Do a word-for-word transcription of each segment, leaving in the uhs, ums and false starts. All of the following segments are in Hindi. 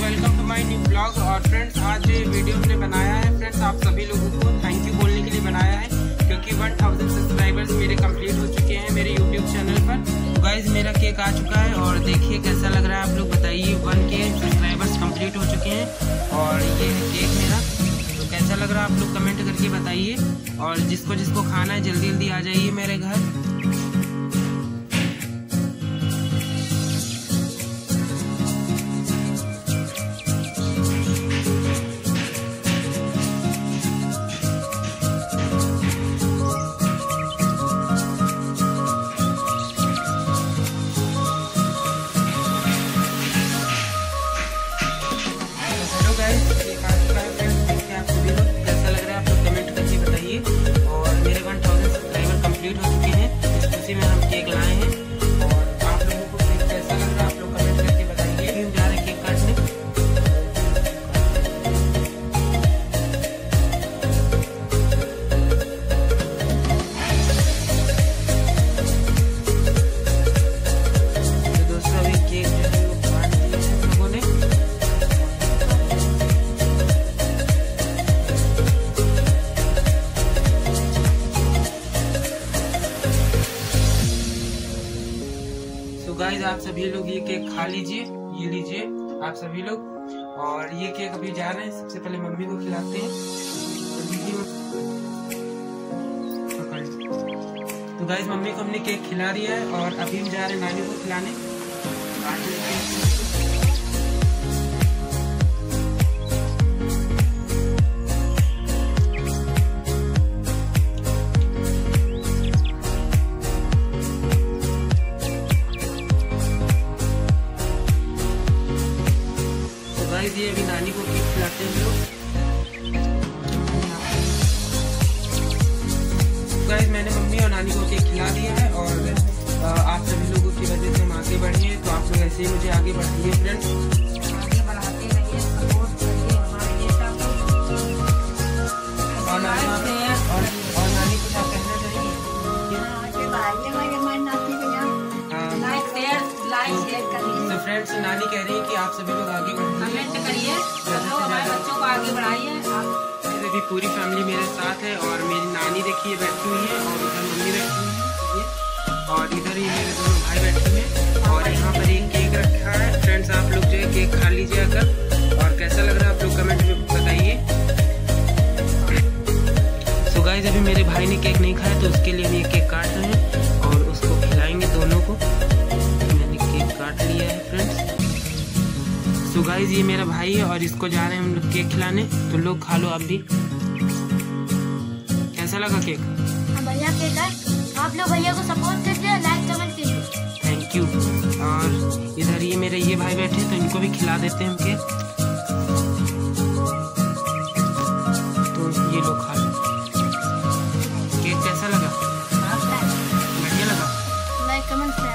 Welcome to my new blog. और फ्रेंड्स आज जो ये वीडियो हमने बनाया है फ्रेंड्स आप सभी लोगों को थैंक यू बोलने के लिए बनाया है, क्योंकि वन थाउजेंड सब्सक्राइबर्स मेरे कंप्लीट हो चुके हैं मेरे यूट्यूब चैनल पर। तो गाइज मेरा केक आ चुका है और देखिए कैसा लग रहा है, आप लोग बताइए। वन के सब्सक्राइबर्स कंप्लीट हो चुके हैं और ये है केक मेरा। तो कैसा लग रहा है आप लोग कमेंट करके बताइए, और जिसको जिसको खाना है जल्दी जल्दी आ जाइए मेरे घर। कैसा लग रहा है आप लोग कमेंट करके बताइए। और मेरे वन थाउजेंड सब्सक्राइबर कंप्लीट हो चुके हैं, इस खुशी में हम केक लाए हैं। और आप लोगों को केक कैसा लग रहा है आप लोग कमेंट करके बताइए। हम जा रहे हैं केक काटने। तो दोस्तों अभी केक जो है वो काट दिया है हम लोगों ने। गाइस आप सभी लोग ये केक खा लीजिए, ये लीजिए आप सभी लोग। और ये केक अभी जा रहे हैं, सबसे पहले मम्मी को खिलाते हैं। तो गाइस मम्मी को हमने केक खिला दिया है और अभी हम जा रहे हैं नानी को खिलाने। ये अभी नानी को केक खिलाते हैं हम लोग। गाइस मैंने मम्मी और नानी को केक खिला दिया है और आप सभी लोगों की वजह से हम आगे बढ़े हैं, तो आप लोग ऐसे ही मुझे आगे बढ़ाइए फ्रेंड्स, आगे बढ़ाते रहिए, सपोर्ट करिए हमारे लिए सब। और और नानी को क्या कहना चाहिए? तो फ्रेंड्स नानी कह रही है कि आप सभी लोग आगे बढ़िए, कमेंट करिए, हमारे बच्चों को आगे बढ़ाइए। अभी पूरी फैमिली मेरे साथ है और मेरी नानी देखिए बैठी हुई है और उधर मम्मी बैठी हुई है और इधर ही मेरे दोनों भाई बैठे हैं। और यहाँ पर एक केक रखा है। फ्रेंड्स आप लोग जो है केक खा लीजिए अगर, और कैसा लग रहा है आप लोग कमेंट में बताइए। सो गाइस अभी मेरे भाई ने केक नहीं खाया तो उसके लिए हम ये केक काट रहे हैं और उसको खिलाएंगे दोनों को। काट लिया है फ्रेंड्स। सो गाइस ये मेरा भाई है और इसको जा रहे हैं हम लोग केक खिलाने, तो लोग खा लो आप भी। कैसा लगा केक? बढ़िया केक है, आप लोग भैया को सपोर्ट कीजिए, लाइक कमेंट कीजिए। Thank you. और इधर ये मेरे ये भाई बैठे हैं तो इनको भी खिला देते हैं हम केक। तो ये लोग खा लो। केक कैसा लगा? बढ़िया लगा? लाइक कमेंट शेयर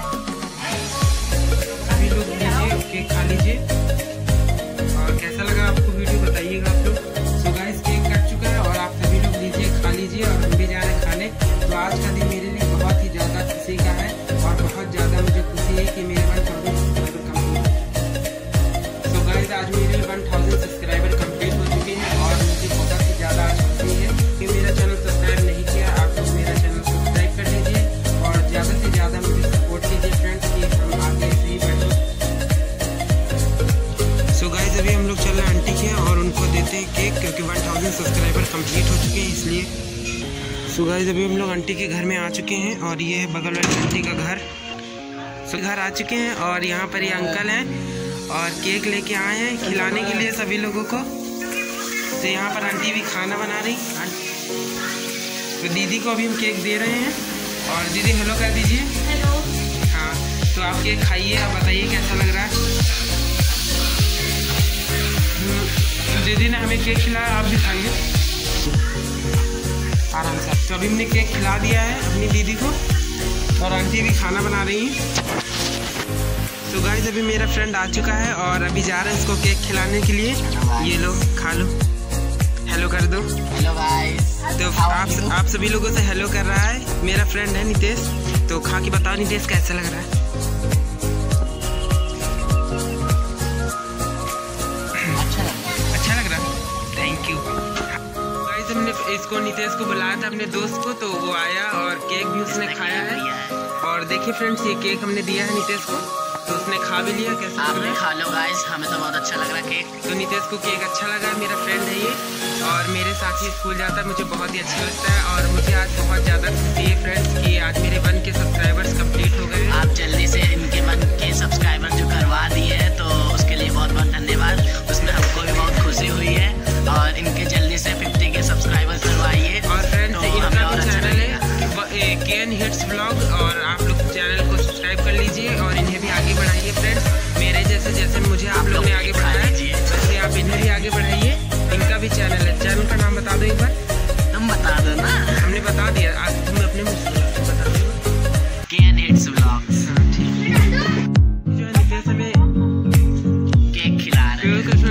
केक खा लीजिए। और कैसा लगा आपको वीडियो बताइएगा आप लोग। सो गाइस केक कट चुका है और आप सभी लोग लीजिए, खा लीजिए और हम भी जा रहे हैं खाने। तो आज का दिन मेरे लिए बहुत ही ज़्यादा खुशी का है और बहुत ज़्यादा मुझे खुशी है कि मेरे one thousand subscriber complete. So guys आज मेरे वन थाउजेंड सब्सक्राइबर कंप्लीट हो चुके हैं और मुझे बहुत ही ज़्यादा आज खुशी है कि मेरा चैनल सब्सक्राइब नहीं किया, आप लोग मेरा चैनल सब्सक्राइब कर लीजिए और ज़्यादा से ज़्यादा मुझे सपोर्ट कीजिए फ्रेंड्स कि हम आगे ऐसे ही बढ़ें। सो गाइस अभी हम लोग चल रहे हैं आंटी के और उनको देते हैं केक, क्योंकि वन थाउजेंड सब्सक्राइबर कंप्लीट हो चुके हैं इसलिए। सो गाइस अभी हम लोग आंटी के घर में आ चुके हैं और ये है बगल वाली आंटी का घर। सो घर आ चुके हैं और यहाँ पर ये अंकल हैं और केक लेके आए हैं खिलाने के लिए सभी लोगों को। तो यहाँ पर आंटी भी खाना बना रही। तो दीदी को अभी हम केक दे रहे हैं और दीदी हेलो कर दीजिए। हेलो। हाँ तो आप केक खाइए, आप बताइए कैसा लग रहा है। दीदी ने हमें केक खिलाया, आप भी खाइए आराम से। तो अभी हमने केक खिला दिया है अपनी दीदी को और आंटी भी खाना बना रही हैं। तो गाइस अभी मेरा फ्रेंड आ चुका है और अभी जा रहे हैं इसको केक खिलाने के लिए। ये लो खा लो, हेलो कर दो। Hello guys. तो आप आप सभी लोगों से हेलो कर रहा है मेरा फ्रेंड है नितेश। तो खा के बताओ नितेश कैसा लग रहा है। इसको नितेश को बुलाया था अपने दोस्त को, तो वो आया और केक भी उसने खाया है। और देखिए फ्रेंड्स, ये केक हमने दिया है नितेश को, तो उसने खा भी लिया। कैसा आप भी खा लो गाइस, हमें तो बहुत अच्छा लग रहा है केक। तो नितेश को केक अच्छा लगा, मेरा फ्रेंड है ये और मेरे साथ ही स्कूल जाता है, मुझे बहुत ही अच्छा लगता है। और मुझे आज बहुत ज़्यादा खुशी है फ्रेंड्स कि आज मेरे वन के सब्सक्राइबर्स कंप्लीट हो गए। आप जल्दी से इनके वन के सब्सक्राइबर जो करवा दिए हैं, तो उसके लिए बहुत बहुत धन्यवाद। उसमें हमको भी बहुत खुशी हुई है और इनके जल्दी से फिफ्टी के सब्सक्राइबर करवाइए। और फ्रेंड्स तो इनका हमें और भी अच्छा चैनल है लगेगा। के एन हिट्स ब्लॉग, और आप लोग चैनल को सब्सक्राइब कर लीजिए और इन्हें भी आगे बढ़ाइए फ्रेंड्स। मेरे जैसे जैसे मुझे आप लोग ने आगे बढ़ाया वैसे आप इन्हें भी आगे बढ़ाइए। इनका भी चैनल है, चैनल का नाम बता दो एक बार। तुम बता दो ना। हमने बता दिया, आज तुम अपने मुँह से बता दो। के एन हिट्स ब्लॉग्स। हाँ ठीक है। जो है नितेश हमें केक खिला रहे हैं।